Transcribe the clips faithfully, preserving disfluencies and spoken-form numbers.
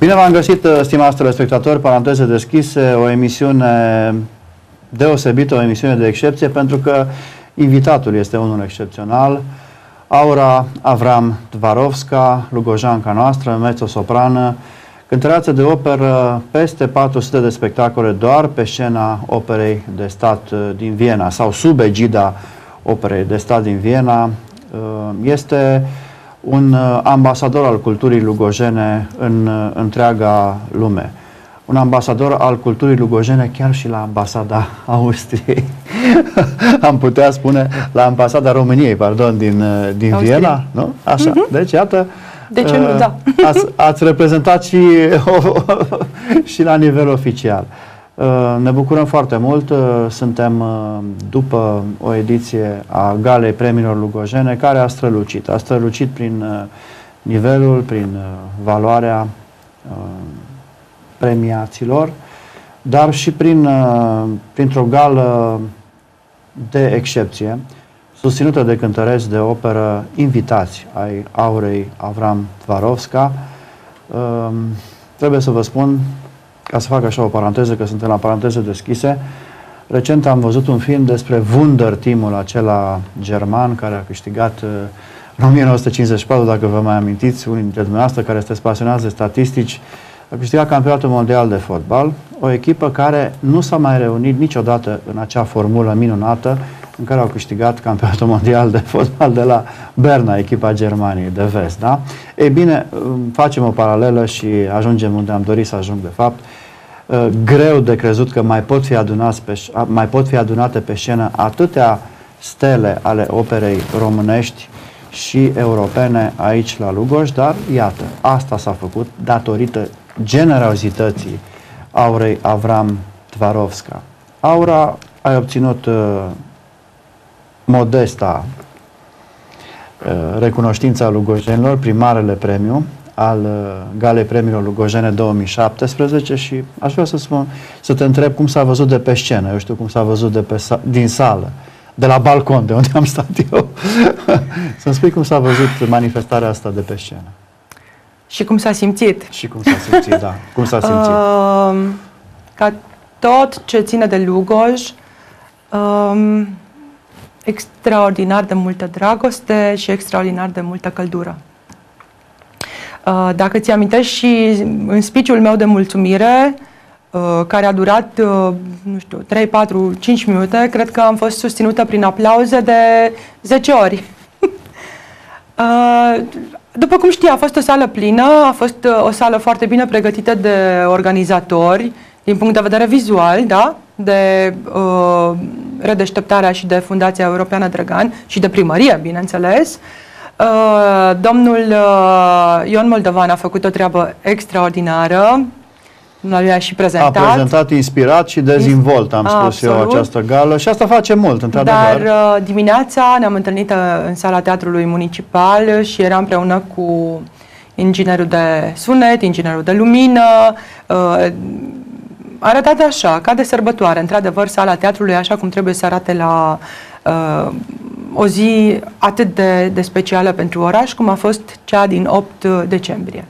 Bine v-am găsit, stimați telespectatori, paranteze deschise, o emisiune deosebită, o emisiune de excepție, pentru că invitatul este unul excepțional. Aura Avram Tvarovska, lugojanca noastră, mezzo-soprană, cântăreață de operă, peste patru sute de spectacole doar pe scena Operei de Stat din Viena sau sub egida Operei de Stat din Viena. Este un ambasador al culturii lugojene în întreaga lume. Un ambasador al culturii lugojene chiar și la ambasada Austriei. Am putea spune la ambasada României, pardon, din, din Viena, nu? Așa. Uh-huh. Deci, iată, de ce nu, da. ați, ați reprezentat și, și la nivel oficial. Ne bucurăm foarte mult. Suntem după o ediție a Galei Premiilor Lugojene care a strălucit. A strălucit prin nivelul, prin valoarea premiaților, dar și prin, printr-o gală de excepție, susținută de cântăreți de operă invitați ai Aurei Avram Tvarovska. Trebuie să vă spun, ca să fac așa o paranteză, că suntem la paranteze deschise, recent am văzut un film despre Wunderteamul acela german care a câștigat în o mie nouă sute cincizeci și patru, dacă vă mai amintiți, unii dintre dumneavoastră care sunteți pasionați de statistici, a câștigat campionatul mondial de fotbal, o echipă care nu s-a mai reunit niciodată în acea formulă minunată în care au câștigat campionatul mondial de fotbal de la Berna, echipa Germaniei de vest. Da? Ei bine, facem o paralelă și ajungem unde am dorit să ajung de fapt. Greu de crezut că mai pot fi, adunați pe, mai pot fi adunate pe scenă atâtea stele ale operei românești și europene aici la Lugoj, dar iată, asta s-a făcut datorită generozității Aurei Avram Tvarovska. Aura, ai obținut uh, modesta uh, recunoștința lugojenilor prin marele premiu al uh, Galei Premiilor Lugojene două mii șaptesprezece și aș vrea să spun, să te întreb cum s-a văzut de pe scenă. Eu știu cum s-a văzut de pe, din sală, de la balcon, de unde am stat eu. Să-mi spui cum s-a văzut manifestarea asta de pe scenă. Și cum s-a simțit. Și cum s-a simțit, da. Cum s-a simțit? Uh, ca tot ce ține de Lugoj, uh, extraordinar de multă dragoste și extraordinar de multă căldură. Uh, dacă ți amintești și în speech-ul meu de mulțumire, uh, care a durat, uh, nu știu, trei, patru, cinci minute, cred că am fost susținută prin aplauze de zece ori. uh, După cum știi, a fost o sală plină, a fost uh, o sală foarte bine pregătită de organizatori, din punct de vedere vizual, da? De uh, redeșteptarea și de Fundația Europeană Drăgan și de primărie, bineînțeles. Uh, domnul uh, Ion Moldovan a făcut o treabă extraordinară. Lui a și prezentat. A prezentat inspirat și dezinvolt, am spus Absolut. eu, această gală și asta face mult, într-adevăr. Dar uh, dimineața ne-am întâlnit în sala Teatrului Municipal și eram împreună cu inginerul de sunet, inginerul de lumină. Uh, arătat așa, ca de sărbătoare. Într-adevăr, sala Teatrului așa cum trebuie să arate la uh, o zi atât de, de specială pentru oraș, cum a fost cea din opt decembrie.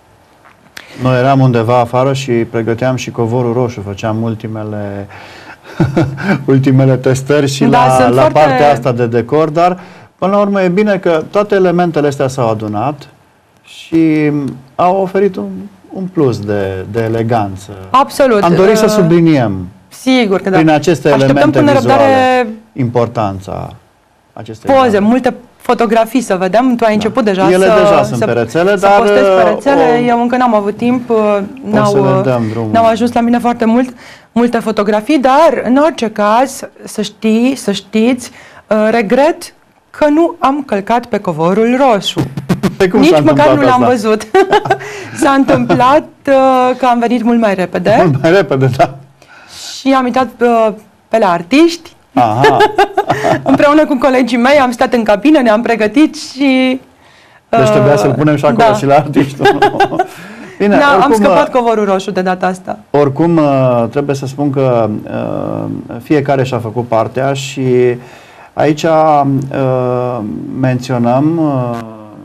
Noi eram undeva afară și pregăteam și covorul roșu, făceam ultimele, ultimele testări și da, la, la foarte... partea asta de decor, dar până la urmă e bine că toate elementele astea s-au adunat și au oferit un, un plus de, de eleganță. Absolut. Am dorit uh, să subliniem sigur că da. prin aceste Așteptăm elemente până vizuale răbdare importanța acestei poze, elemente. multe fotografii să vedem. Tu ai da. început deja Ele să, deja sunt să, pe rețele, să dar postezi pe rețele. O, Eu încă n-am avut timp, n-au ajuns la mine foarte mult, multe fotografii, dar în orice caz, să știi, să știți, uh, regret că nu am călcat pe covorul roșu. Nici măcar nu l-am văzut. S-a întâmplat uh, că am venit mult mai repede. Mult mai repede, da. Și am intrat uh, pe la artiști. Aha. Împreună cu colegii mei am stat în cabină, ne-am pregătit și... Uh, deci trebuia să-l punem și acolo da. și la artiști. Bine, da, oricum, am scăpat covorul roșu de data asta. Oricum, trebuie să spun că fiecare și-a făcut partea și aici menționăm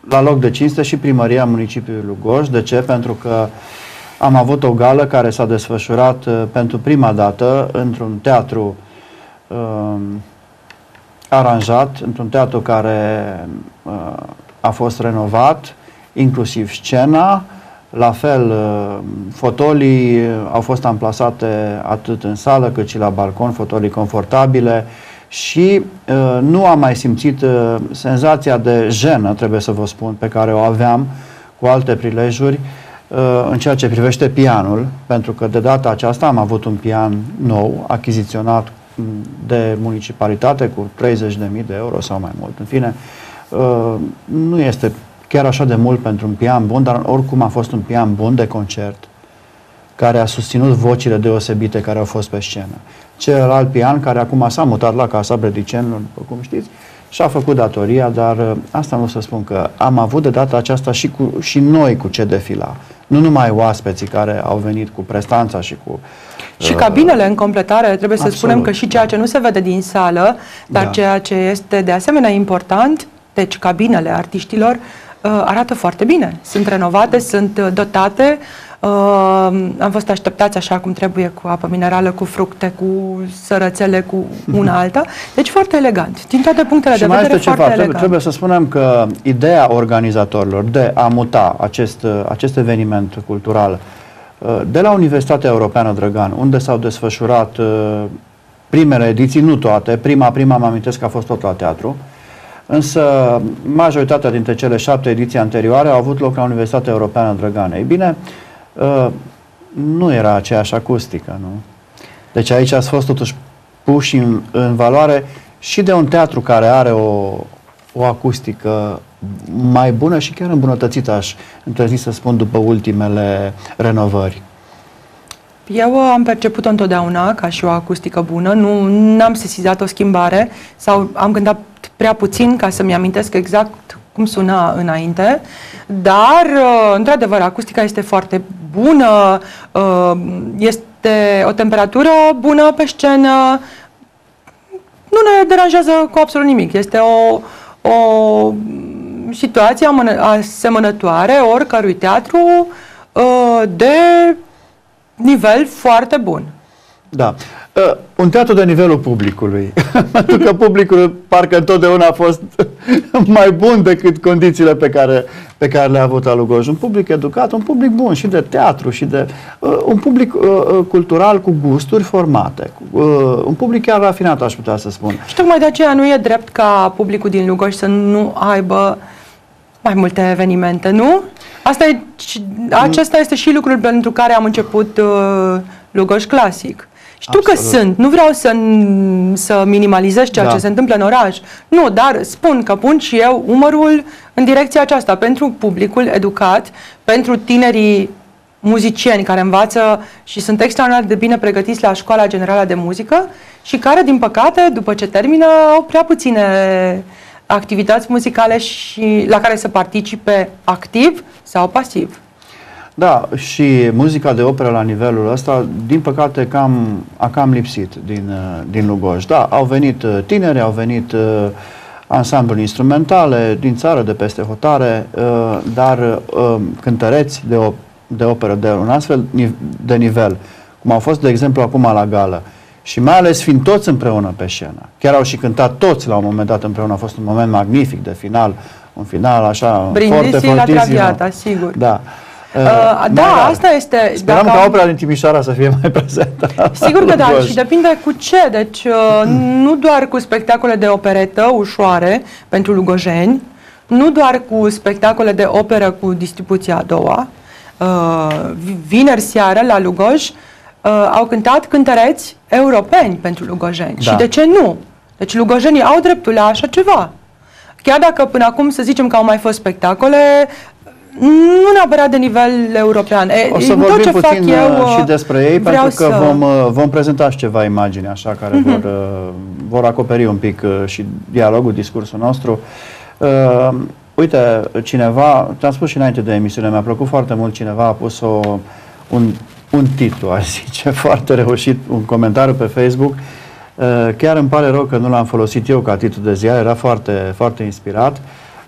la loc de cinste și primăria municipiului Lugoj. De ce? Pentru că am avut o gală care s-a desfășurat uh, pentru prima dată într-un teatru uh, aranjat, într-un teatru care uh, a fost renovat, inclusiv scena, la fel uh, fotolii au fost amplasate atât în sală cât și la balcon, fotolii confortabile și uh, nu am mai simțit uh, senzația de jenă, trebuie să vă spun, pe care o aveam cu alte prilejuri uh, în ceea ce privește pianul, pentru că de data aceasta am avut un pian nou, achiziționat de municipalitate cu treizeci de mii de euro sau mai mult. În fine, uh, nu este chiar așa de mult pentru un pian bun, dar oricum a fost un pian bun de concert care a susținut vocile deosebite care au fost pe scenă. Celălalt pian, care acum s-a mutat la Casa Bredicenilor, după cum știți, și-a făcut datoria, dar uh, asta nu să spun că am avut de data aceasta și, cu, și noi cu ce defila. Nu numai oaspeții care au venit cu prestanța și cu... Și uh, cabinele în completare, trebuie să absolut, spunem că și ceea ce nu se vede din sală, dar da. ceea ce este de asemenea important, deci cabinele artiștilor, uh, arată foarte bine. Sunt renovate, sunt dotate, uh, am fost așteptați așa cum trebuie, cu apă minerală, cu fructe, cu sărățele, cu una alta. Deci foarte elegant. Din toate punctele și de vedere, foarte ceva. elegant. Trebuie, trebuie să spunem că ideea organizatorilor de a muta acest, acest eveniment cultural de la Universitatea Europeană Drăgan, unde s-au desfășurat primele ediții, nu toate, prima, prima mă amintesc că a fost tot la teatru, însă majoritatea dintre cele șapte ediții anterioare au avut loc la Universitatea Europeană Drăgan. Ei bine, nu era aceeași acustică, nu? Deci aici ați fost totuși puși în, în valoare și de un teatru care are o, o acustică mai bună și chiar îmbunătățită, aș întâlni să spun, după ultimele renovări. Eu am perceput-o întotdeauna ca și o acustică bună, nu am sesizat o schimbare sau am gândit prea puțin ca să-mi amintesc exact cum suna înainte, dar, într-adevăr, acustica este foarte bună, este o temperatură bună pe scenă, nu ne deranjează cu absolut nimic. Este o, o situație asemănătoare oricărui teatru de nivel foarte bun. Da. Uh, un teatru de nivelul publicului. Pentru că publicul parcă întotdeauna a fost mai bun decât condițiile pe care, pe care le-a avut la Lugoj. Un public educat, un public bun și de teatru și de uh, un public uh, cultural cu gusturi formate. Uh, un public chiar rafinat, aș putea să spun. Și tocmai de aceea nu e drept ca publicul din Lugoj să nu aibă mai multe evenimente, nu? Asta e, acesta este și lucrul pentru care am început uh, Lugoj Classic. Știu Absolut. că sunt, nu vreau să, să minimalizez ceea da. ce se întâmplă în oraș. Nu, dar spun că pun și eu umărul în direcția aceasta pentru publicul educat, pentru tinerii muzicieni care învață și sunt extraordinar de bine pregătiți la Școala Generală de Muzică și care, din păcate, după ce termină, au prea puține activități muzicale și la care să participe activ sau pasiv. Da, și muzica de operă la nivelul ăsta, din păcate, cam, a cam lipsit din, din Lugoj. Da, au venit tineri, au venit uh, ansambluri instrumentale din țară, de peste hotare, uh, dar uh, cântăreți de, o, de operă de un astfel de nivel, cum au fost, de exemplu, acum la gală, și mai ales fiind toți împreună pe scenă. Chiar au și cântat toți la un moment dat împreună, a fost un moment magnific de final, un final așa, foarte la Traviata, sigur. Da. Uh, da, rar. asta este... Sperăm dacă ca opera din Timișoara să fie mai prezentă. Sigur că da, și depinde cu ce. Deci, uh, nu doar cu spectacole de operetă ușoare pentru lugojeni, nu doar cu spectacole de operă cu distribuția a doua. Uh, vineri seară la Lugoj uh, au cântat cântăreți europeni pentru lugojeni. Da. Și de ce nu? Deci lugojenii au dreptul la așa ceva. Chiar dacă până acum să zicem că au mai fost spectacole, nu neapărat de nivel european. O să vorbim puțin eu, și despre ei, pentru că să... vom, vom prezenta și ceva imagini așa care uh-huh. vor, vor acoperi un pic și dialogul, discursul nostru. Uh, uite, cineva, te-am spus și înainte de emisiune, mi-a plăcut foarte mult, cineva a pus o, un, un titlu, aș zice, foarte reușit, un comentariu pe Facebook. Uh, chiar îmi pare rău că nu l-am folosit eu ca titlu de ziar, era foarte, foarte inspirat.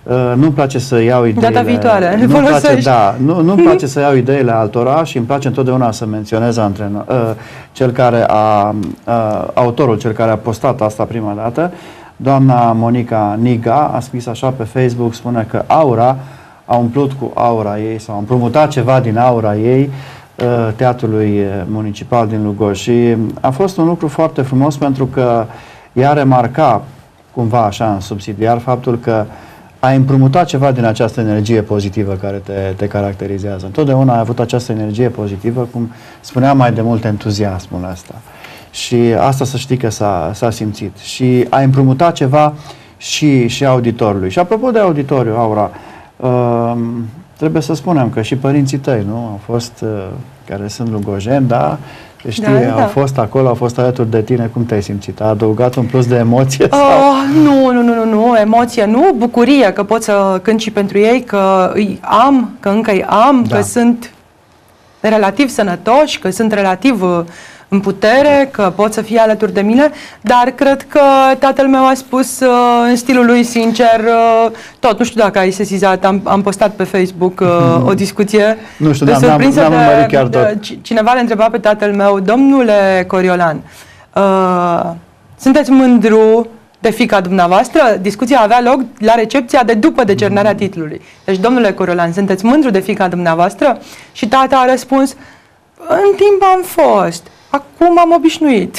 Uh, nu-mi place să iau ideile... Data viitoare, le nu-mi place, folosești. da, nu, nu-mi place să iau ideile altora și îmi place întotdeauna să menționez antrenor, uh, cel care a, uh, autorul, cel care a postat asta prima dată, doamna Monica Niga, a scris așa pe Facebook, spune că aura a umplut cu aura ei sau a împrumutat ceva din aura ei uh, Teatrului Municipal din Lugoj. Și a fost un lucru foarte frumos pentru că ea remarca cumva așa în subsidiar faptul că ai împrumutat ceva din această energie pozitivă care te, te caracterizează. Întotdeauna ai avut această energie pozitivă, cum spuneam mai de mult, entuziasmul ăsta. Și asta să știi că s-a simțit. Și ai împrumutat ceva și, și auditorului. Și apropo de auditoriu, Aura, uh, trebuie să spunem că și părinții tăi, nu? Au fost, uh, care sunt lugojeni, da? Știi, da, au da. fost acolo, au fost alături de tine. Cum te-ai simțit? A adăugat un plus de emoție? Sau? Oh, nu, nu, nu, nu, nu, emoție nu, bucurie că pot să cânt și pentru ei, că îi am, că încă îi am, da. că sunt relativ sănătoși, că sunt relativ în putere, că pot să fie alături de mine, dar cred că tatăl meu a spus uh, în stilul lui sincer, uh, tot, nu știu dacă ai sesizat, am, am postat pe Facebook uh, o discuție. Nu știu, dar n-am urmărit chiar tot. Cineva le întreba pe tatăl meu, domnule Coriolan, uh, sunteți mândru de fiica dumneavoastră? Discuția avea loc la recepția de după decernarea titlului. Deci, domnule Coriolan, sunteți mândru de fiica dumneavoastră? Și tata a răspuns, în timp am fost. Acum am obișnuit.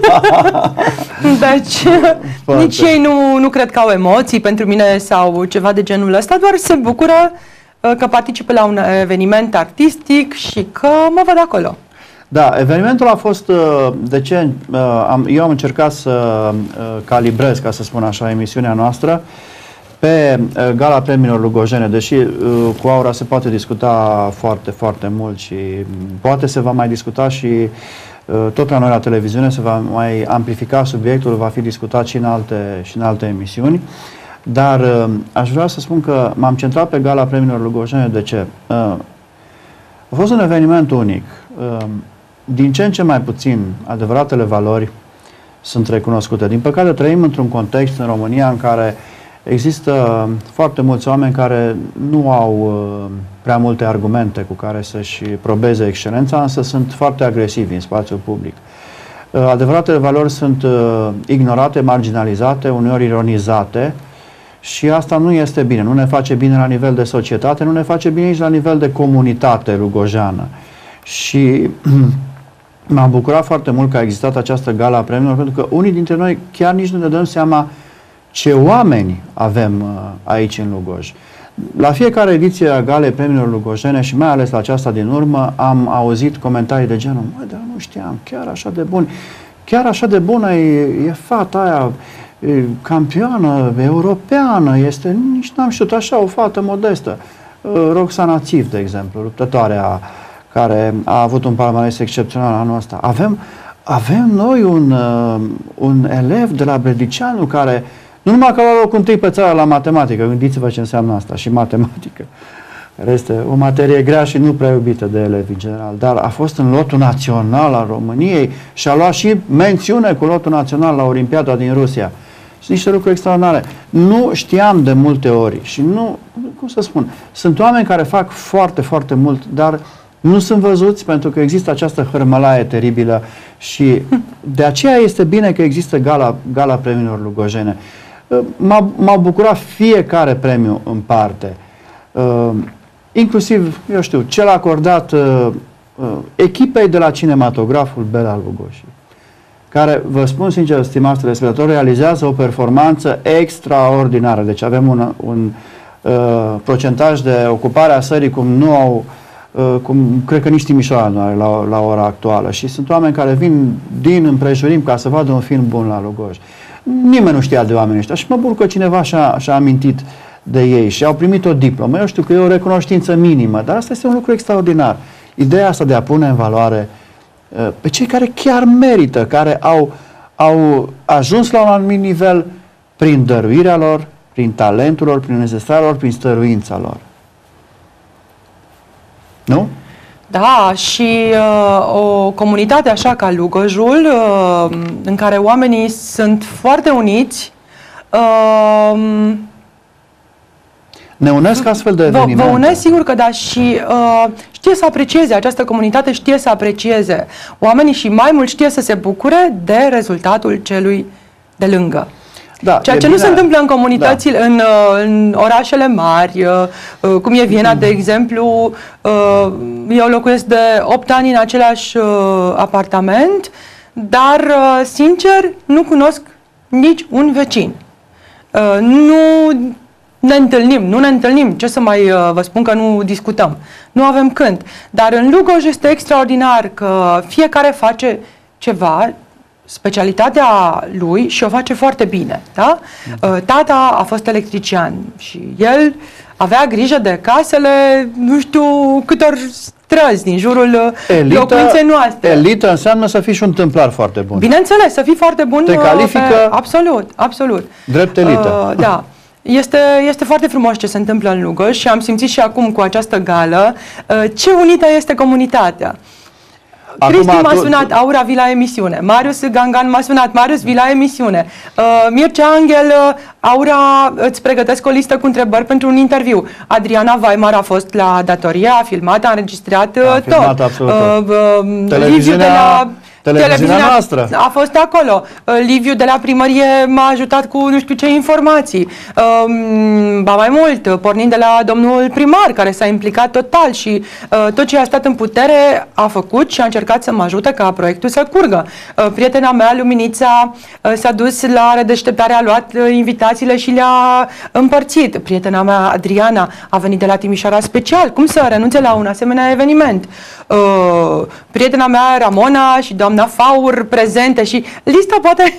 Deci, Foarte. nici ei nu, nu cred că au emoții pentru mine sau ceva de genul ăsta, doar se bucură uh, că participă la un eveniment artistic și că mă văd acolo. Da, evenimentul a fost, uh, de ce? Uh, am, eu am încercat să uh, calibrez, ca să spun așa, emisiunea noastră pe uh, Gala Premiilor Lugojene, deși uh, cu Aura se poate discuta foarte, foarte mult și poate se va mai discuta și tot la noi la televiziune, se va mai amplifica subiectul, va fi discutat și în alte, și în alte emisiuni. Dar aș vrea să spun că m-am centrat pe Gala Premiilor Lugojene. De ce? A fost un eveniment unic. Din ce în ce mai puțin adevăratele valori sunt recunoscute. Din păcate trăim într-un context în România în care există foarte mulți oameni care nu au uh, prea multe argumente cu care să-și probeze excelența, însă sunt foarte agresivi în spațiul public. Uh, adevăratele valori sunt uh, ignorate, marginalizate, uneori ironizate și asta nu este bine. Nu ne face bine la nivel de societate, nu ne face bine nici la nivel de comunitate lugojană. Și m-a bucurat foarte mult că a existat această gala a premiilor, pentru că unii dintre noi chiar nici nu ne dăm seama ce oameni avem uh, aici în Lugoj. La fiecare ediție a Galei Premiilor Lugojene și mai ales la aceasta din urmă am auzit comentarii de genul, măi, dar nu știam, chiar așa de bun, chiar așa de bună e, e fata aia, e, campioană europeană, este, nici n-am știut, așa o fată modestă. Uh, Roxana Țif, de exemplu, luptătoarea care a avut un palmares excepțional anul ăsta. Avem, avem noi un, uh, un elev de la Brădicianu care nu numai că a luat locul întâi pe țară la matematică, gândiți-vă ce înseamnă asta, și matematică, care este o materie grea și nu prea iubită de elevi în general, dar a fost în lotul național al României și a luat și mențiune cu lotul național la Olimpiada din Rusia. Sunt niște lucruri extraordinare. Nu știam de multe ori și nu, cum să spun, sunt oameni care fac foarte, foarte mult, dar nu sunt văzuți pentru că există această hărmălaie teribilă și de aceea este bine că există Gala, Gala Premiilor Lugojene. M-a bucurat fiecare premiu în parte, uh, inclusiv, eu știu, cel acordat uh, uh, echipei de la cinematograful Bela Lugosi, care, vă spun sincer, stimați telespectatori, realizează o performanță extraordinară. Deci avem un, un uh, procentaj de ocupare a sării cum nu au, uh, cum cred că nici Timișoara nu are la, la ora actuală. Și sunt oameni care vin din împrejurim ca să vadă un film bun la Lugoj. Nimeni nu știa de oamenii ăștia și mă bucur că cineva și-a, și-a amintit de ei și au primit o diplomă. Eu știu că e o recunoștință minimă, dar asta este un lucru extraordinar. Ideea asta de a pune în valoare uh, pe cei care chiar merită, care au, au ajuns la un anumit nivel prin dăruirea lor, prin talentul lor, prin necesarul lor, prin stăruința lor. Nu? Da, și uh, o comunitate așa ca Lugojul, uh, în care oamenii sunt foarte uniți, uh, Ne unesc astfel de vă, evenimente? vă unesc, sigur că da, și uh, știe să aprecieze, această comunitate știe să aprecieze oamenii și mai mult știe să se bucure de rezultatul celui de lângă. Da, Ceea ce bine. nu se întâmplă în comunitățile, da. în, în orașele mari, cum e Viena, de exemplu. Eu locuiesc de opt ani în același apartament, dar, sincer, nu cunosc nici un vecin. Nu ne întâlnim, nu ne întâlnim. Ce să mai vă spun, că nu discutăm. Nu avem când. Dar în Lugoj este extraordinar că fiecare face ceva, specialitatea lui, și o face foarte bine. Da? Tata a fost electrician și el avea grijă de casele, nu știu câtor străzi din jurul elită, locuinței noastre. Elită înseamnă să fii și un tâmplar foarte bun. Bineînțeles, să fii foarte bun. Te califică pe, absolut, absolut. Drept elită. Uh, da. Este, este foarte frumos ce se întâmplă în Lugoj și am simțit și acum cu această gală uh, ce unită este comunitatea. Cristi m-a sunat, Aura vii la emisiune, Marius Gangan m-a sunat, Marius vii la emisiune, uh, Mircea Angel, uh, Aura, îți pregătesc o listă cu întrebări pentru un interviu. Adriana Weimar a fost la datorie, a filmat, a înregistrat uh, a filmat tot. Absolut uh, uh, televiziunea, de la, televiziunea, televiziunea noastră a fost acolo. Uh, Liviu de la primărie m-a ajutat cu nu știu ce informații. Uh, ba mai mult, pornind de la domnul primar, care s-a implicat total și uh, tot ce a stat în putere a făcut și a încercat să mă ajute ca proiectul să curgă. Uh, prietena mea, Luminița, uh, s-a dus la redeșteptare, a luat uh, invitațiile și le-a împărțit. Prietena mea, Adriana, a venit de la Timișoara special. Cum să renunțe la un asemenea eveniment? Uh, prietena mea, Ramona, și doamna Faur prezente și lista poate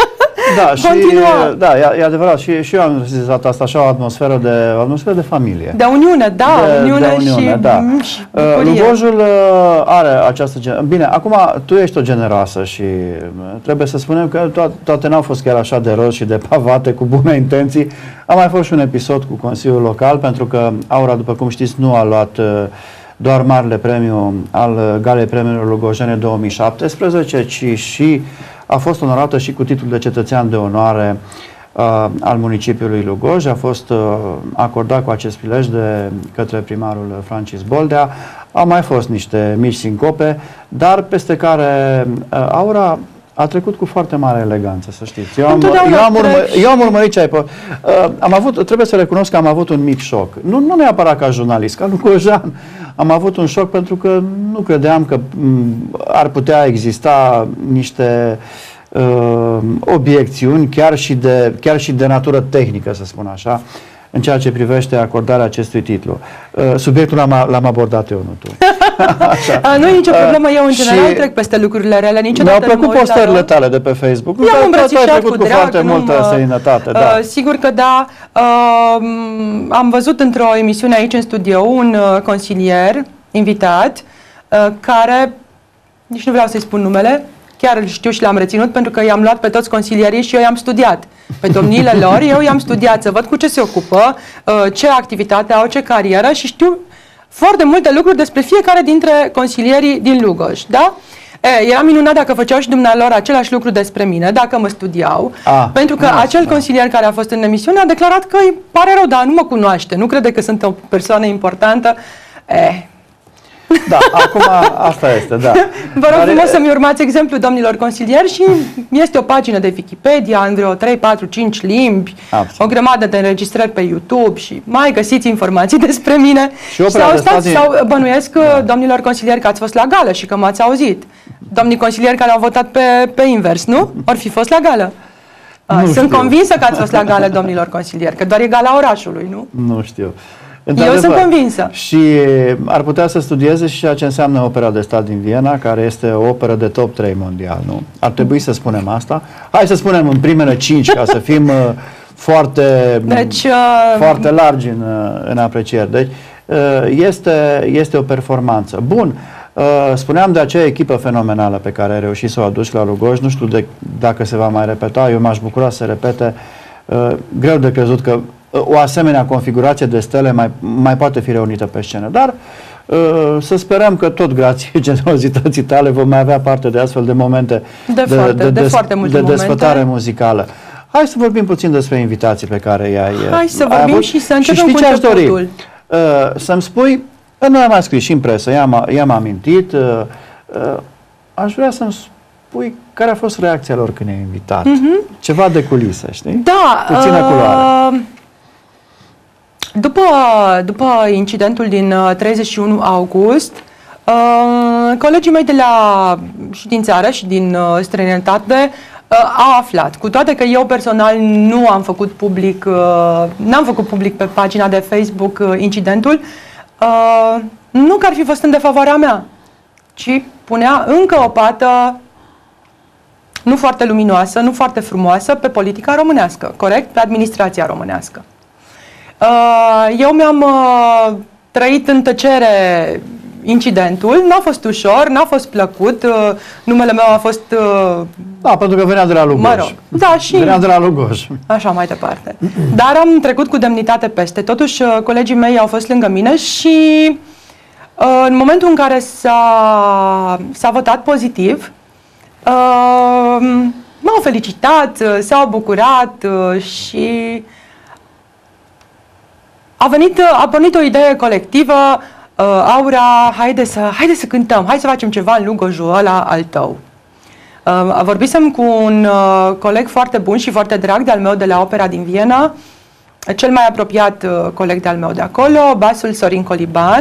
da, și, continua. Da, e, e adevărat. Și, și eu am rezistat asta, așa, o atmosferă de, o atmosferă de familie. De uniune, da, de, uniune, de uniune și, da. și bucurie. Lugojul are această... Bine, acum tu ești o generoasă și trebuie să spunem că to toate n-au fost chiar așa de roz și de pavate, cu bune intenții. A mai fost și un episod cu Consiliul Local, pentru că Aura, după cum știți, nu a luat doar marele premiu al Galei Premiilor Lugojene două mii șaptesprezece, ci și a fost onorată și cu titlul de cetățean de onoare uh, al municipiului Lugoj. A fost uh, acordat cu acest prilej de către primarul Francis Boldea. Au mai fost niște mici sincope, dar peste care uh, Aura a trecut cu foarte mare eleganță, să știți. Eu am, eu am, urmă, eu am urmărit ce ai uh, am avut, trebuie să recunosc că am avut un mic șoc. Nu, nu neapărat ca jurnalist, ca lugojan. Am avut un șoc pentru că nu credeam că ar putea exista niște uh, obiecțiuni, chiar și, de, chiar și de natură tehnică, să spun așa, în ceea ce privește acordarea acestui titlu. Uh, subiectul l-am abordat eu, nu tu. A, nu e nicio problemă, eu în general trec peste lucrurile rele, niciodată. Mi-au plăcut postările tale de pe Facebook. Le-am îmbrățișat cu, cu drag, foarte multă mă, seninătate. Da. Uh, sigur că da. Uh, am văzut într-o emisiune aici în studio un uh, consilier invitat uh, care, nici nu vreau să-i spun numele, chiar îl știu și l-am reținut pentru că i-am luat pe toți consilierii și eu i-am studiat. Pe domniile lor, eu i-am studiat să văd cu ce se ocupă, uh, ce activitate au, ce carieră și știu foarte multe lucruri despre fiecare dintre consilierii din Lugoj, da? E, era minunat dacă făceau și dumnealor același lucru despre mine, dacă mă studiau, a, pentru că a, acel da. consilier care a fost în emisiune a declarat că îi pare rău, dar nu mă cunoaște, nu crede că sunt o persoană importantă. E. Da, acum asta este, da. Vă rog frumos să-mi urmați exemplu, domnilor consilieri, și este o pagină de Wikipedia în vreo trei, patru, cinci limbi, absolut. O grămadă de înregistrări pe YouTube și mai găsiți informații despre mine. Și sau, de stați, sau bănuiesc, da. domnilor consilieri, că ați fost la gală și că m-ați auzit. Domnii consilieri care au votat pe, pe invers, nu? Ori fi fost la gală. Nu Sunt știu. convinsă că ați fost la gală, domnilor consilieri, că doar e gala orașului, nu? Nu știu. Eu sunt convinsă. Și ar putea să studieze și ceea ce înseamnă Opera de Stat din Viena, care este o operă de top trei mondial, nu? Ar trebui să spunem asta. Hai să spunem în primele cinci, ca să fim uh, foarte, deci, uh, foarte largi în, în aprecieri. Deci, uh, este, este o performanță. Bun. Uh, spuneam de acea echipă fenomenală pe care ai reușit să o aduci la Lugoj. Nu știu de, dacă se va mai repeta. Eu m-aș bucura să se repete. Uh, greu de crezut că o asemenea configurație de stele mai, mai poate fi reunită pe scenă. Dar uh, să sperăm că tot grație generozității tale vom mai avea parte de astfel de momente de, de, foarte, de, de, de, foarte multe de desfătare momente. muzicală. hai să vorbim puțin despre invitații pe care i-ai Hai să ai vorbim avut. și să începem și cu începutul. Uh, să-mi spui, noi am mai scris și în presă, i-am, i-am amintit, uh, uh, aș vrea să-mi spui care a fost reacția lor când i-ai invitat. Mm-hmm. Ceva de culise, știi? Da. Puțină uh, culoare. După, după incidentul din treizeci și unu august, uh, colegii mei de la, și din țară și din uh, străinătate uh, au aflat. Cu toate că eu personal nu am făcut public, uh, n-am făcut public pe pagina de Facebook uh, incidentul, uh, nu că ar fi fost în defavoarea mea, ci punea încă o pată nu foarte luminoasă, nu foarte frumoasă pe politica românească, corect? Pe administrația românească. Eu mi-am trăit în tăcere incidentul, n-a fost ușor, n-a fost plăcut, numele meu a fost... Da, pentru că venea de la Lugoj. Mă rog, da, și... Venea de la Lugoj. Așa mai departe. Dar am trecut cu demnitate peste. Totuși, colegii mei au fost lângă mine și în momentul în care s-a, s-a votat pozitiv, m-au felicitat, s-au bucurat și... A venit, a pornit o idee colectivă, uh, Aura, haide să, haide să cântăm, hai să facem ceva în Lugojul ăla al tău. Uh, vorbisem cu un uh, coleg foarte bun și foarte drag de-al meu de la Opera din Viena, cel mai apropiat uh, coleg de-al meu de acolo, basul Sorin Coliban,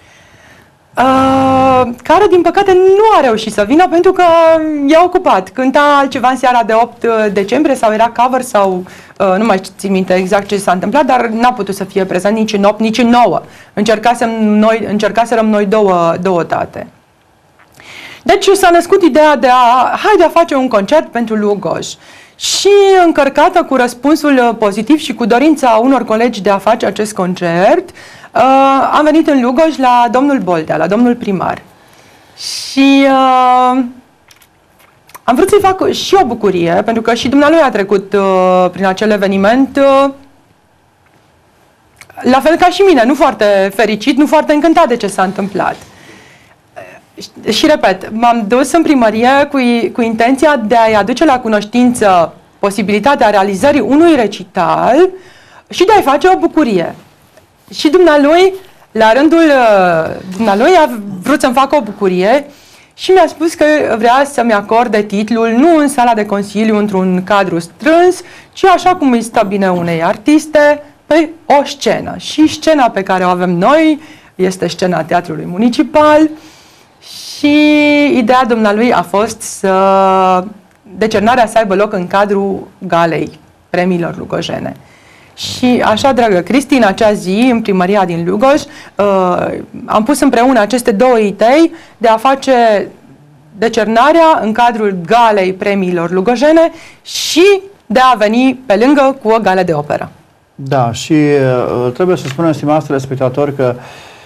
uh, care din păcate nu a reușit să vină pentru că e ocupat. Cânta altceva în seara de opt decembrie sau era cover sau... Uh, nu mai țin minte exact ce s-a întâmplat, dar n-a putut să fie prezent nici în opt, nici în nouă. Încercasem noi, încercaserăm noi două, două date. Deci s-a născut ideea de a, haide a face un concert pentru Lugoj. Și încărcată cu răspunsul pozitiv și cu dorința unor colegi de a face acest concert, uh, am venit în Lugoj la domnul Boldea, la domnul primar. Și... Uh, Am vrut să-i fac și o bucurie, pentru că și dumnealui a trecut uh, prin acel eveniment, uh, la fel ca și mine, nu foarte fericit, nu foarte încântat de ce s-a întâmplat. Și, și repet, m-am dus în primărie cu, cu intenția de a-i aduce la cunoștință posibilitatea realizării unui recital și de a-i face o bucurie. Și dumnealui, la rândul uh, dumnealui, a vrut să-mi facă o bucurie și mi-a spus că vrea să-mi acorde titlul nu în sala de consiliu într-un cadru strâns, ci așa cum îi stă bine unei artiste, pe o scenă. Și scena pe care o avem noi este scena Teatrului Municipal și ideea dumnealui a fost să decernarea să aibă loc în cadrul galei premiilor lugojene. Și așa, dragă Cristi, în acea zi, în primăria din Lugoj, uh, am pus împreună aceste două idei de a face decernarea în cadrul galei premiilor lugojene și de a veni pe lângă cu o gală de operă. Da, și uh, trebuie să spunem, stimați telespectatori, că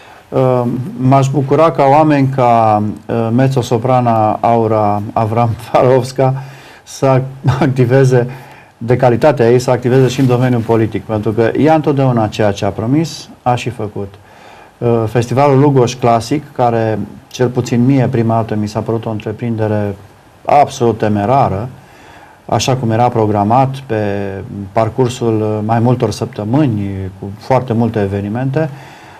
uh, m-aș bucura ca oameni ca uh, mezzo-soprana Aura Avram-Farovska să activeze de calitatea ei, să activeze și în domeniul politic, pentru că ea întotdeauna ceea ce a promis, a și făcut. Festivalul Lugoj Classic, care cel puțin mie prima dată mi s-a părut o întreprindere absolut temerară, așa cum era programat pe parcursul mai multor săptămâni, cu foarte multe evenimente,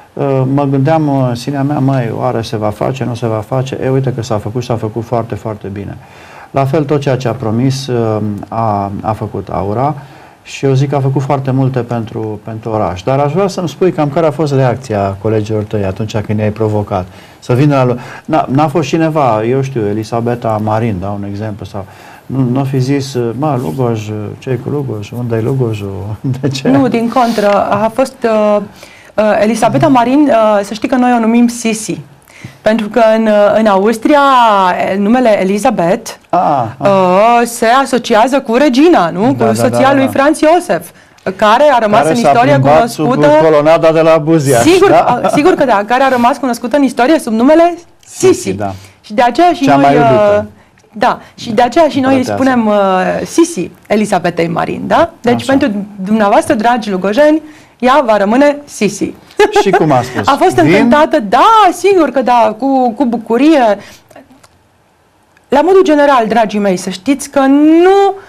mă gândeam în sinea mea, măi, oare se va face, nu se va face? E, uite că s-a făcut și s-a făcut foarte, foarte bine. La fel, tot ceea ce a promis a, a făcut Aura și eu zic că a făcut foarte multe pentru, pentru oraș. Dar aș vrea să-mi spui cam care a fost reacția colegilor tăi atunci când i-ai provocat. Să vină la... N-a fost cineva, eu știu, Elisabeta Marin, da, un exemplu, sau... Nu, nu fi zis, mă, Lugoj, ce-i cu Lugoj? Unde-i Lugojul? De ce? Nu, din contră, a fost uh, uh, Elisabeta Marin, uh, să știi că noi o numim Sisi. Pentru că în, în Austria numele Elisabeth ah, ah. Uh, se asociază cu regina, nu? Da, cu soția da, da, lui da. Franz Josef, care a rămas care în istorie cunoscută sub colonada de la Buziaș. Sigur, da? sigur că da, care a rămas cunoscută în istorie sub numele Sisi. Sisi da. Și de aceea și Cea noi mai uh, da, și de aceea și noi îi spunem uh, Sisi Elisabetei Marin, da? Deci așa. Pentru dumneavoastră, dragi lugojeni, ea va rămâne Sisi. Și cum a spus? A fost Vin? încântată, da, sigur că da, cu, cu bucurie. La modul general, dragii mei, să știți că nu,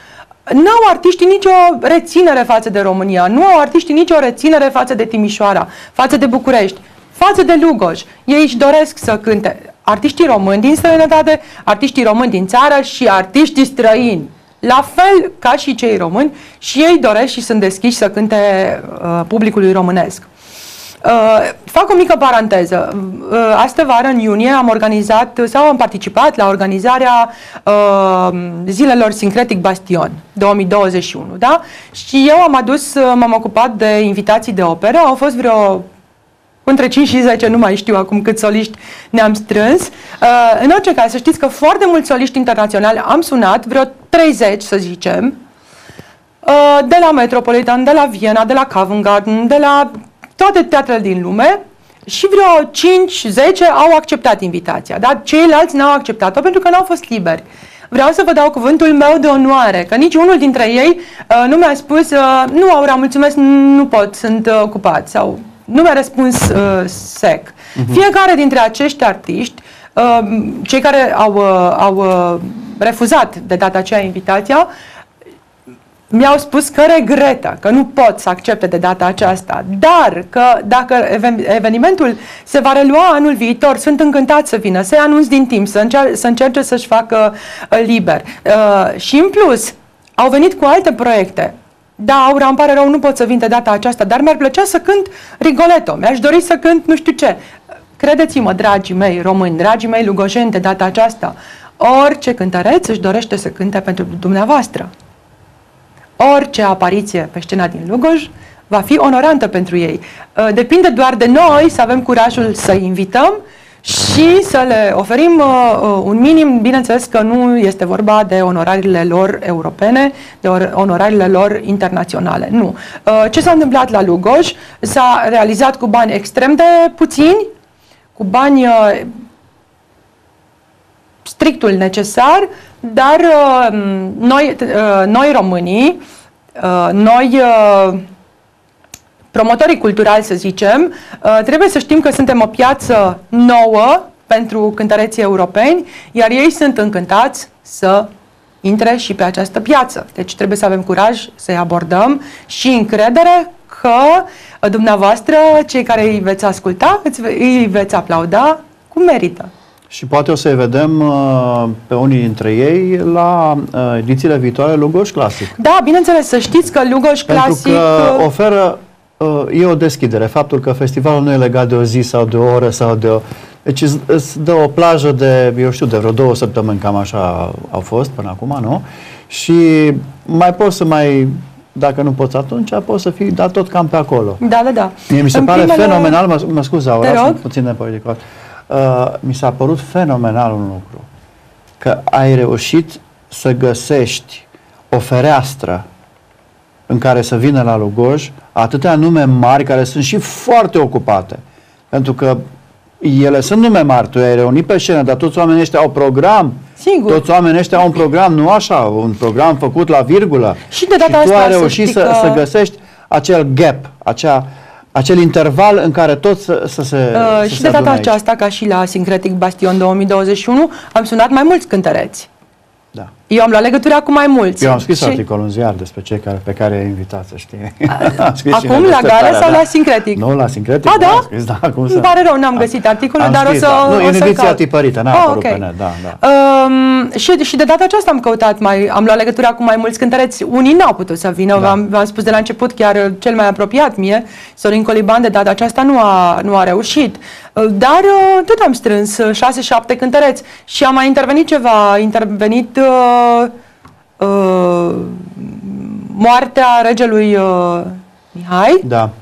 Nu au artiștii nicio reținere față de România, nu au artiștii nicio reținere față de Timișoara, față de București, față de Lugoj. Ei își doresc să cânte. Artiștii români din străinătate, artiștii români din țară și artiștii străini. La fel ca și cei români, și ei doresc și sunt deschiși să cânte uh, publicului românesc. Uh, fac o mică paranteză. Uh, astă vară, în iunie, am organizat sau am participat la organizarea uh, Zilelor Syncretic Bastion două mii douăzeci și unu, da? Și eu am adus, m-am ocupat de invitații de operă, au fost vreo între cinci și zece, nu mai știu acum câți soliști ne-am strâns. Uh, în orice caz, să știți că foarte mulți soliști internaționali am sunat, vreo treizeci, să zicem, uh, de la Metropolitan, de la Viena, de la Covent Garden, de la toate teatrele din lume, și vreo cinci zece au acceptat invitația, dar ceilalți n-au acceptat-o pentru că n-au fost liberi. Vreau să vă dau cuvântul meu de onoare, că nici unul dintre ei uh, nu mi-a spus uh, nu, Aura, mulțumesc, nu pot, sunt uh, ocupat, sau nu mi-a răspuns uh, sec. Uh-huh. Fiecare dintre acești artiști, uh, cei care au, uh, au uh, refuzat de data aceea invitația, mi-au spus că regretă, că nu pot să accepte de data aceasta, dar că dacă evenimentul se va relua anul viitor, sunt încântat să vină, să-i anunț din timp, să, încer- să încerce să-și facă uh, liber. Uh, și în plus, au venit cu alte proiecte. Da, Aura, îmi pare rău, nu pot să vin de data aceasta, dar mi-ar plăcea să cânt Rigoletto, mi-aș dori să cânt nu știu ce. Credeți-mă, dragii mei români, dragii mei lugojeni, de data aceasta, orice cântăreț își dorește să cânte pentru dumneavoastră. Orice apariție pe scena din Lugoj va fi onorantă pentru ei. Depinde doar de noi să avem curajul să-i invităm și să le oferim uh, un minim, bineînțeles că nu este vorba de onorariile lor europene, de onorariile lor internaționale. Nu. Uh, ce s-a întâmplat la Lugoj? S-a realizat cu bani extrem de puțini, cu bani uh, strictul necesar, dar uh, noi, uh, noi românii, uh, noi uh, promotorii culturali, să zicem, uh, trebuie să știm că suntem o piață nouă pentru cântăreții europeni, iar ei sunt încântați să intre și pe această piață. Deci trebuie să avem curaj să-i abordăm și încredere că uh, dumneavoastră, cei care îi veți asculta, îi veți aplauda cum merită. Și poate o să-i vedem uh, pe unii dintre ei la uh, edițiile viitoare Lugoj Classic. Da, bineînțeles, să știți că Lugoj Classic... Pentru că oferă, uh, e o deschidere. Faptul că festivalul nu e legat de o zi sau de o oră sau de o... Deci îți, îți dă o plajă de, eu știu, de vreo două săptămâni, cam așa au fost până acum, nu? Și mai poți să mai... Dacă nu poți atunci, poți să fii, dar tot cam pe acolo. Da, da, da. Mie mi se în pare primele... fenomenal, mă, mă scuze, Aura, sunt puțin de politicos. Uh, mi s-a părut fenomenal un lucru, că ai reușit să găsești o fereastră în care să vină la Lugoj atâtea nume mari care sunt și foarte ocupate, pentru că ele sunt nume mari, tu ai reunit pe scenă, dar toți oamenii ăștia au program. Sigur. Toți oamenii ăștia au un program, nu așa, un program făcut la virgulă. Și de data și tu asta ai reușit să, că... să găsești acel gap, acea acel interval în care tot să, să se uh, să Și se de data aceasta, ca și la Syncretic Bastion două mii douăzeci și unu, am sunat mai mulți cântăreți. Da. Eu am luat legătura cu mai mulți. Eu am scris și... articolul în ziar despre cei care, pe care i-ai invitat, să știi. Acum la Gara sau la Syncretic? Nu, la Syncretic. A, da? Am scris, da, acum Îmi pare rău, n-am găsit articolul, dar scris, o să da. Nu, o e în să ediția caut. tipărită, n-a oh, apărut okay. pe net, da, da. Um, și, și de data aceasta am căutat, mai, am luat legătura cu mai mulți cântăreți. Unii n-au putut să vină, da. v-am, v-am spus de la început, chiar cel mai apropiat mie, Sorin Coliban, de data aceasta nu a, nu a reușit. Dar tot am strâns șase șapte cântăreți și a mai intervenit ceva, a intervenit uh, uh, moartea regelui uh, Mihai. Da.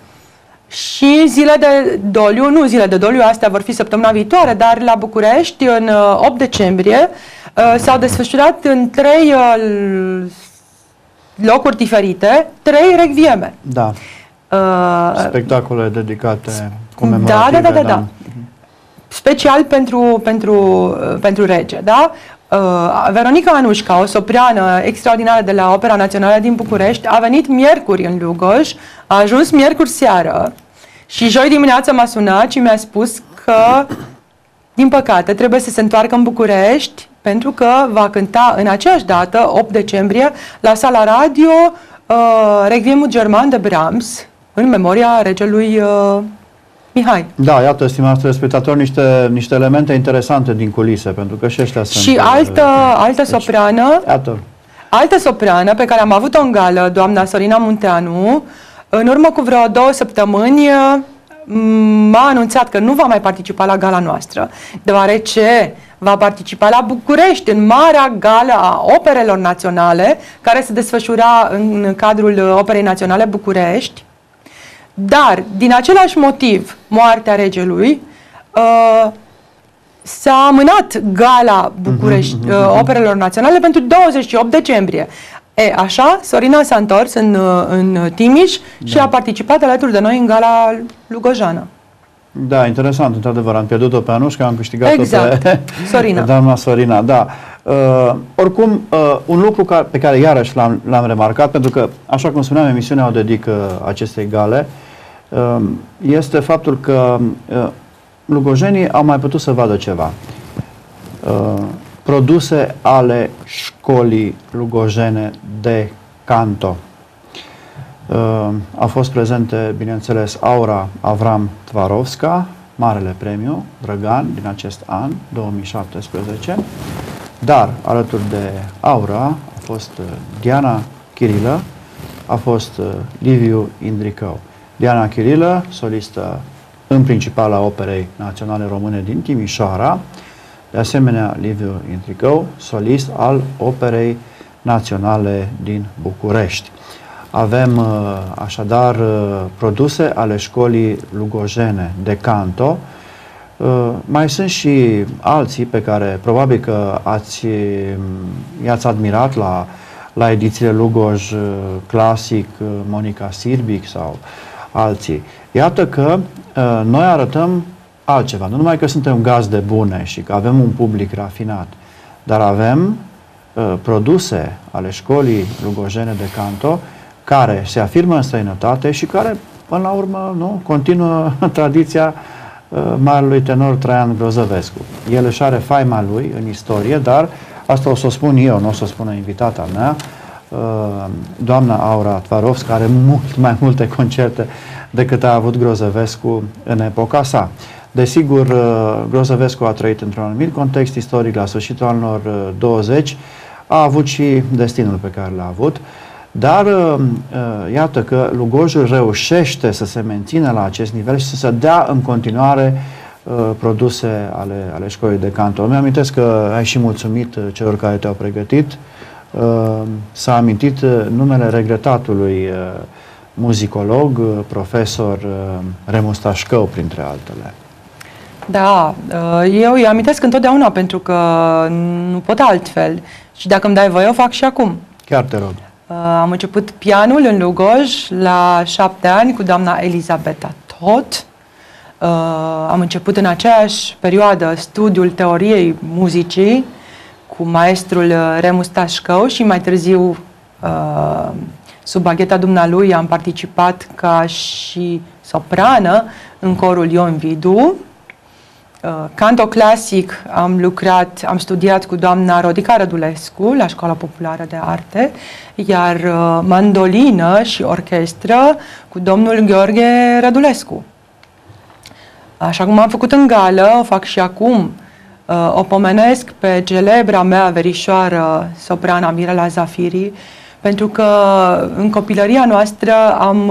Și zile de doliu, nu zile de doliu, astea vor fi săptămâna viitoare, dar la București, în opt decembrie, uh, s-au desfășurat în trei uh, locuri diferite, trei rechieme. Da. Uh, Spectacole dedicate da, comemorative. da, da, da, da. Special pentru, pentru, pentru rege, da? Uh, Veronica Anușca, o sopriană extraordinară de la Opera Națională din București, a venit miercuri în Lugoj, a ajuns miercuri seară și joi dimineața m-a sunat și mi-a spus că, din păcate, trebuie să se întoarcă în București pentru că va cânta în aceeași dată, opt decembrie, la sala radio uh, Requiemul German de Brahms, în memoria regelui uh, Mihai. Da, iată, stimați telespectatori, niște, niște elemente interesante din culise, pentru că și ăștia sunt... Și altă, uh, altă deci, soprană, iată. altă soprană pe care am avut-o în gală, doamna Sorina Munteanu, în urmă cu vreo două săptămâni m-a anunțat că nu va mai participa la gala noastră, deoarece va participa la București, în marea gală a operelor naționale, care se desfășura în cadrul Operei Naționale București. Dar, din același motiv, moartea regelui, uh, s-a amânat gala București, uh, Operelor Naționale pentru douăzeci și opt decembrie. E, așa, Sorina s-a întors în, în Timiș da. și a participat alături de noi în gala lugojană. Da, interesant, într-adevăr, am pierdut-o pe Anușca, am câștigat-o exact. pe Sorina. doamna Sorina, da. Uh, oricum, uh, un lucru ca, pe care iarăși l-am remarcat, pentru că, așa cum spuneam, emisiunea o dedică acestei gale, uh, este faptul că uh, lugojenii au mai putut să vadă ceva. Uh, produse ale școlii lugojene de canto. Uh, au fost prezente, bineînțeles, Aura Avram Tvarovska, Marele Premiu Drăgan din acest an, două mii șaptesprezece, dar alături de Aura a fost uh, Diana Chirilă, a fost uh, Liviu Indricău. Diana Chirilă, solistă în principal a Operei Naționale Române din Timișoara, de asemenea Liviu Indricău, solist al Operei Naționale din București. Avem așadar produse ale școlii lugojene de canto. Mai sunt și alții pe care probabil că ați, i-ați admirat la, la edițiile Lugoj Clasic, Monica Sirbic sau alții. Iată că noi arătăm altceva. Nu numai că suntem gazde bune și că avem un public rafinat, dar avem uh, produse ale școlii lugojene de canto care se afirmă în străinătate și care, până la urmă, nu, continuă tradiția uh, marelui tenor Traian Grozăvescu. El își are faima lui în istorie, dar asta o să o spun eu, nu o să o spună invitata mea, uh, doamna Aura Tvarovska are mult mai multe concerte decât a avut Grozăvescu în epoca sa. Desigur, Grozăvescu a trăit într-un anumit context istoric la sfârșitul anilor douăzeci, a avut și destinul pe care l-a avut, dar iată că Lugojul reușește să se mențină la acest nivel și să se dea în continuare produse ale, ale școlii de canto. Îmi amintesc că ai și mulțumit celor care te-au pregătit, s-a amintit numele regretatului muzicolog, profesor Remus Tașcău, printre altele. Da, eu îi amintesc întotdeauna pentru că nu pot altfel. Și dacă îmi dai voie, o fac și acum. Chiar te rog. Am început pianul în Lugoj la șapte ani cu doamna Elisabeta Tot. Am început în aceeași perioadă studiul teoriei muzicii cu maestrul Remus Tașcău și mai târziu, sub bagheta dumnealui, am participat ca și soprană în corul Ion Vidu. Canto clasic am lucrat, am studiat cu doamna Rodica Rădulescu la Școala Populară de Arte, iar mandolină și orchestră cu domnul Gheorghe Rădulescu. Așa cum am făcut în gală, o fac și acum. O pomenesc pe celebra mea verișoară, soprana Mirela Zafiri, pentru că în copilăria noastră am,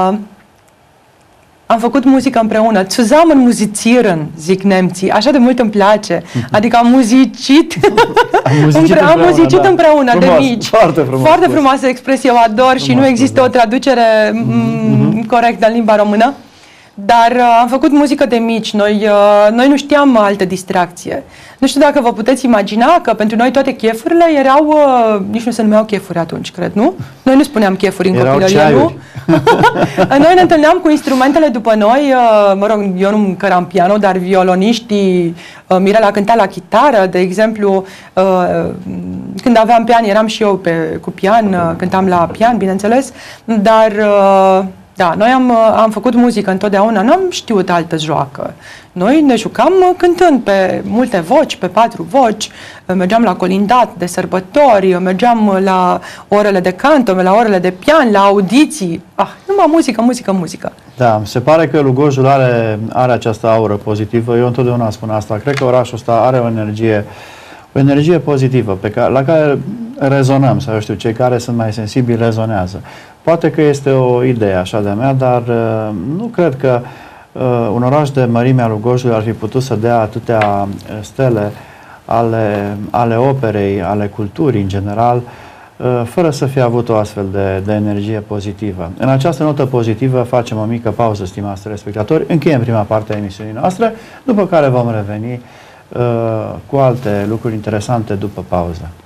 am făcut muzică împreună. Zusammen musizieren, zic nemții. Așa de mult îmi place. Adică am muzicit, am muzicit împreună, am muzicit da. împreună frumos, de mici. Foarte, frumos, foarte frumoasă expresie, o ador frumos, și nu există da. o traducere mm-hmm. corectă în limba română. Dar uh, am făcut muzică de mici, noi, uh, noi nu știam altă distracție. Nu știu dacă vă puteți imagina că pentru noi toate chefurile erau, uh, nici nu se numeau chefuri atunci, cred, nu? Noi nu spuneam chefuri în copilărie, nu? Noi ne întâlneam cu instrumentele după noi, uh, mă rog, eu nu căram piano, dar violoniștii, uh, Mirela cânta la chitară, de exemplu, uh, când aveam pian, eram și eu pe, cu pian, uh, cântam la pian, bineînțeles, dar... Uh, Da, noi am, am făcut muzică întotdeauna, nu am știut altă joacă. Noi ne jucam cântând pe multe voci, pe patru voci, mergeam la colindat de sărbători, mergeam la orele de canto, la orele de pian, la audiții. Ah, numai muzică, muzică, muzică. Da, se pare că Lugojul are, are această aură pozitivă. Eu întotdeauna spun asta. Cred că orașul ăsta are o energie, o energie pozitivă pe care, la care rezonăm, sau eu știu, cei care sunt mai sensibili rezonează. Poate că este o idee așa de mea, dar uh, nu cred că uh, un oraș de mărimea Lugojului ar fi putut să dea atâtea stele ale, ale operei, ale culturii în general, uh, fără să fie avut o astfel de, de energie pozitivă. În această notă pozitivă facem o mică pauză, stimați telespectatori, încheiem prima parte a emisiunii noastre, după care vom reveni uh, cu alte lucruri interesante după pauză.